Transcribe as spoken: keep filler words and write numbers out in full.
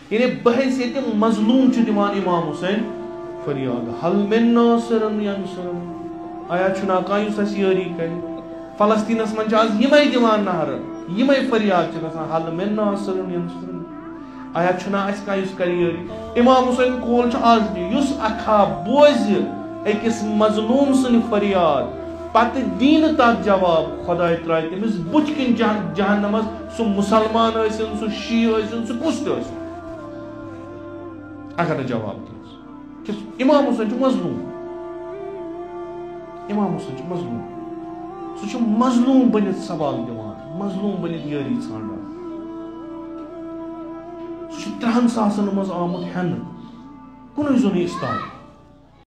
यानी बहैसियत मजलूम च दिवान इमाम हुसैन फरियाद हल मिन नासिरन यंसुरन आया छुना कायुस अस यारी करे फलस्तीनस मन आज यमै दिवान नहर यमै फरियाद च गसान हल मिन नासिरन यंसुरन आया छुना अस कायुस करे यारी इमाम हुसैन कोल च आज दी युस अखा बोज अकिस मजलूम सन फरियाद पत दीन तक जवाब खुदा त्राय तमिस बुच किन जहन्नमस सु मुसलमान आसिन सु शी आसिन सु कुछ त आसिन अगर जवाब दिस इमाम हुसैन मजलूम इमाम हुसैन मजलूम सु मजलूम बनित सवाल दिवान मजलूम बनित यारी छांडान सु त्रेहन सासन मज आमुत हेन कुन जुन इस्ताद